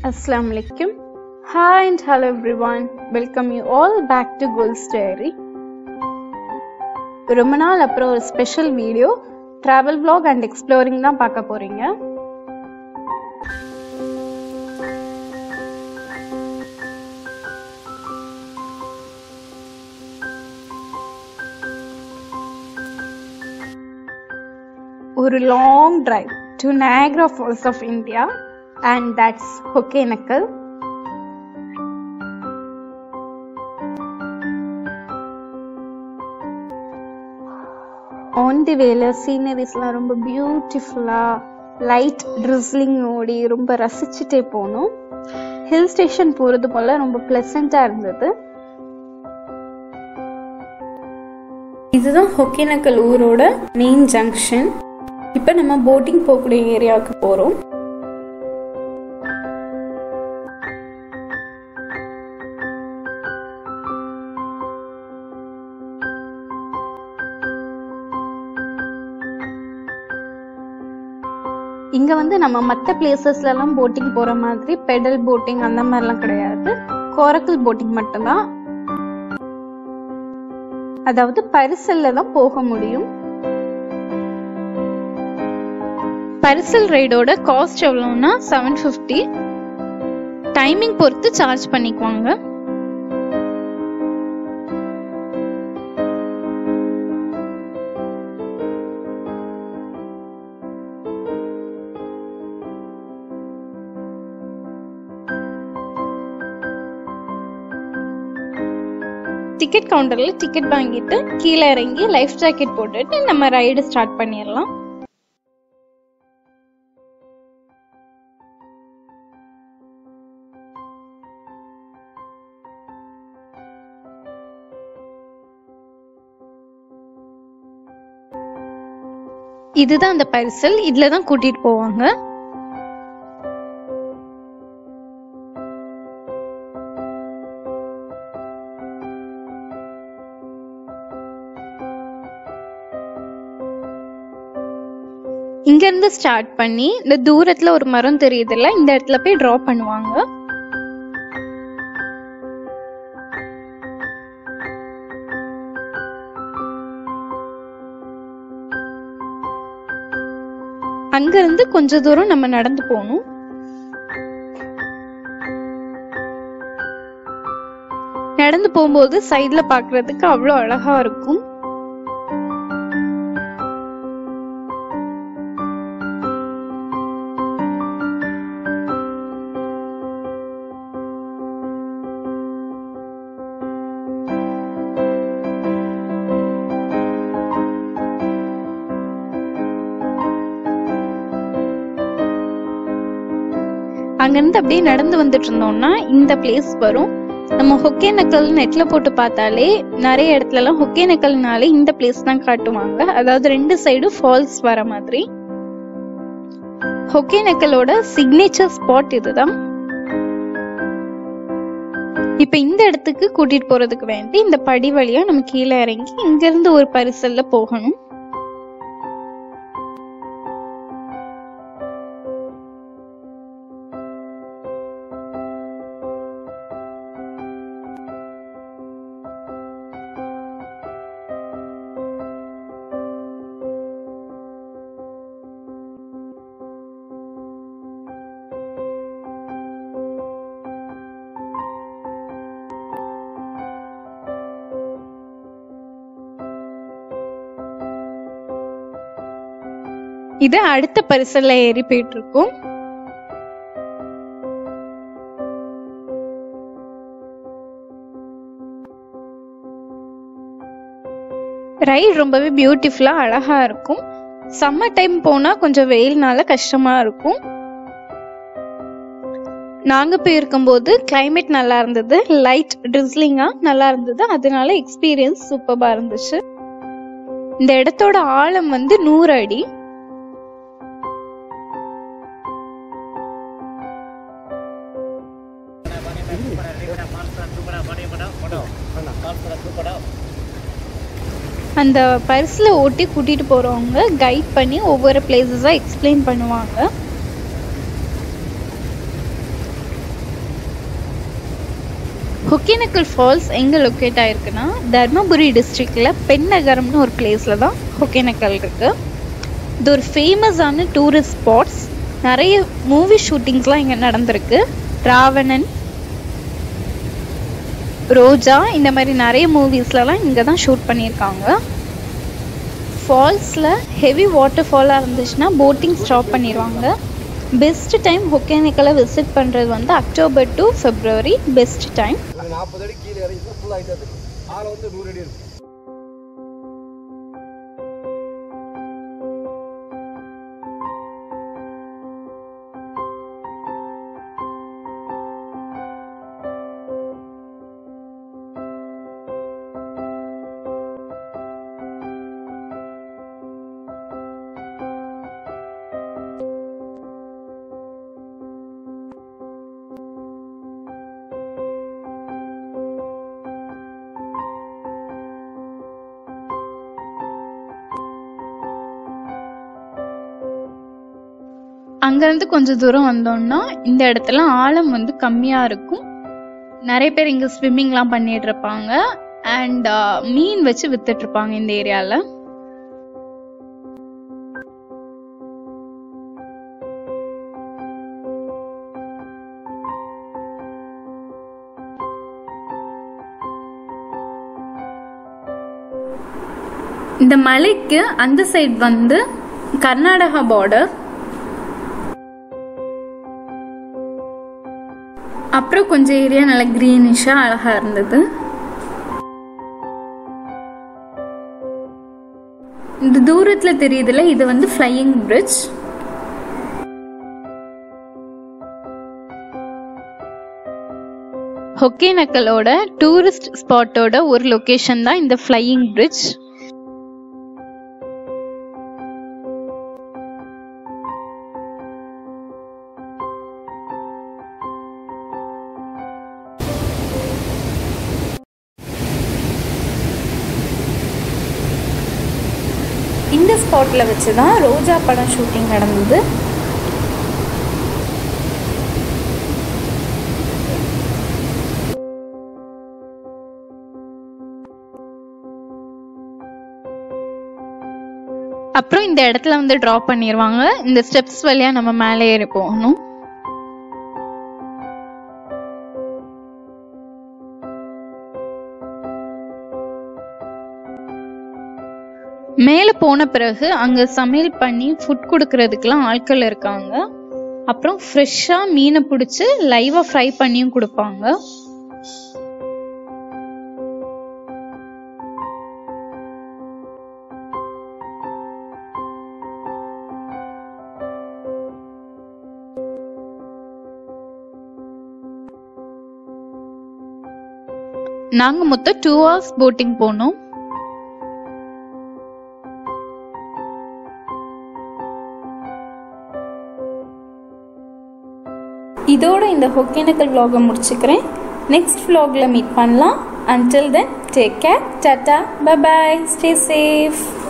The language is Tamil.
Assalamu alaikum. Hi and hello everyone. Welcome you all back to Girls Diary. ரொம்ப நாள் அப்புறம் ஒரு special video travel vlog and exploring தான் பார்க்க போறீங்க. ஒரு long drive to Niagara Falls of India and that's Hogenakkal. On the way sceneries la romba beautiful light drizzling odi romba rasichite ponom. Hill station poradhu pola romba pleasant ah irundhathu. இதுதான் Hogenakkal ஊரோட மெயின் ஜங்ஷன். இப்போ நம்ம போட்டிங் போகக்கூடிய ஏரியாவுக்கு போறோம். இங்க வந்து நம்ம மற்ற பிளேசஸ்ல எல்லாம் போட்டிங் போற மாதிரி பெடல் போட்டிங் அந்த மாதிரிலாம் கிடையாது. coracle போட்டிங் மட்டும்தான். அதாவது பரிசல்ல தான் போக முடியும். பரிசல் ரைடோட காஸ்ட் எவ்வளவுனா 750. டைமிங் பொறுத்து சார்ஜ் பண்ணிக்குவாங்க. டிக்கெட் கவுண்டர்ல டிக்கெட் வாங்கிட்டு கீழே இறங்கி லைஃப் ஜாக்கெட் போட்டுட்டு நம்ம ரைடு ஸ்டார்ட் பண்ணிடலாம். இதுதான் அந்த பரிசல். இதுலதான் கூட்டிட்டு போவாங்க. இங்க இருந்து ஸ்டார்ட் பண்ணி இந்த தூரத்துல ஒரு மரம் தெரியுதுல்ல, இந்த இடத்துல போய் டிரா பண்ணுவாங்க. அங்க இருந்து கொஞ்ச தூரம் நம்ம நடந்து போகணும். நடந்து போகும்போது சைட்ல பாக்குறதுக்கு அவ்வளவு அழகா இருக்கும். அங்கிருந்து அப்படியே நடந்து வந்துட்டு இருந்தோம்னா இந்த பிளேஸ் வரும். நம்ம Hogenakkal நெட்ல போட்டு பார்த்தாலே நிறைய இடத்துல எல்லாம் Hogenakkalனாலே இந்த பிளேஸ் தான் காட்டுவாங்க. அதாவது ரெண்டு சைடும் ஃபால்ஸ் வர மாதிரி. Hogenakkaloட சிக்னேச்சர் ஸ்பாட் இதுதான். இப்ப இந்த இடத்துக்கு கூட்டிட்டு போறதுக்கு வேண்டி இந்த படி வழியா நம்ம கீழே இறங்கி இங்க இருந்து ஒரு பரிசல்ல போகணும். இது அடுத்த பரிசல்ல ஏறி போயிட்டு இருக்கும். ரைட் ரொம்பவே பியூட்டிஃபுல்லா அழகா இருக்கும். சம்மர் டைம் போனா கொஞ்சம் வெயில்னால கஷ்டமா இருக்கும். நாங்க போயிருக்கும் போது கிளைமேட் நல்லா இருந்தது, லைட் ட்ரிஸ்லிங்கா நல்லா இருந்தது. அதனால எக்ஸ்பீரியன்ஸ் சூப்பரா இருந்துச்சு. இந்த இடத்தோட ஆழம் வந்து 100 அடி. அந்த பரிசுல ஓட்டி கூட்டிட்டு போறவங்க கைட் பண்ணி ஒவ்வொரு பிளேசஸா எக்ஸ்பிளைன் பண்ணுவாங்க. Hogenakkal Falls எங்கே லொக்கேட் ஆகிருக்குன்னா தர்மபுரி டிஸ்ட்ரிக்டில் பெண்ணகரம்னு ஒரு பிளேஸில் தான் Hogenakkal இருக்குது. இது ஒரு ஃபேமஸான டூரிஸ்ட் ஸ்பாட்ஸ். நிறைய மூவி ஷூட்டிங்ஸ்லாம் இங்கே நடந்திருக்கு. ராவணன், ரோஜா இந்த மாதிரி நிறைய மூவிஸ்லலாம் இங்கே தான் ஷூட் பண்ணியிருக்காங்க. ஃபால்ஸில் ஹெவி வாட்டர் ஃபாலாக இருந்துச்சுன்னா போட்டிங் ஸ்டாப் பண்ணிடுவாங்க. பெஸ்ட் டைம் Hogenakkal விசிட் பண்ணுறது வந்து October to February best time. 40 அடி கீழே இறங்கி ஃபுல் ஆகிட்டே இருக்கு. ஆளை வந்து 100 அடி இருக்கு. அங்கேருந்து கொஞ்சம் தூரம் வந்தோம்னா இந்த இடத்துல ஆழம் வந்து கம்மியாக இருக்கும். நிறைய பேர் இங்கே ஸ்விம்மிங்லாம் பண்ணிட்டு இருப்பாங்க. அண்ட் மீன் வச்சு வித்துட்டு இருப்பாங்க இந்த ஏரியாவில். இந்த மலைக்கு அந்த சைடு வந்து கர்நாடகா பார்டர். அப்புறம் கொஞ்சம் ஏரியா நல்ல கிரீனிஷா அழகா இருந்தது. இந்த தூரத்துல தெரியுதுல, இது வந்து ஃப்ளையிங் பிரிட்ஜ். Hogenakkal-ஓட டூரிஸ்ட் ஸ்பாட்டோட ஒரு லொகேஷன் தான் இந்த ஃப்ளையிங் பிரிட்ஜ். இந்த ஸ்பாட்டில் வச்சு தான் ரோஜா படம் ஷூட்டிங் நடந்தது. அப்புறம் இந்த இடத்துல வந்து ட்ராப் பண்ணிடுவாங்க. இந்த ஸ்டெப்ஸ் வழியா நம்ம மேலே ஏறி போகணும். மேலே போன பிறகு அங்கே சமையல் பண்ணி ஃபுட் கொடுக்கறதுக்கெல்லாம் ஆட்கள் இருக்காங்க. அப்புறம் ஃப்ரெஷ்ஷாக மீனை பிடிச்சி லைவாக ஃப்ரை பண்ணியும் கொடுப்பாங்க. நாங்கள் மொத்தம் 2 hours போட்டிங் போனோம். இதோட இந்த Hogenakkal vlog முடிச்சுக்கிறேன். நெக்ஸ்ட் vlogல மீட் பண்ணலாம். Until then, take care. Tata. Bye bye. Stay safe.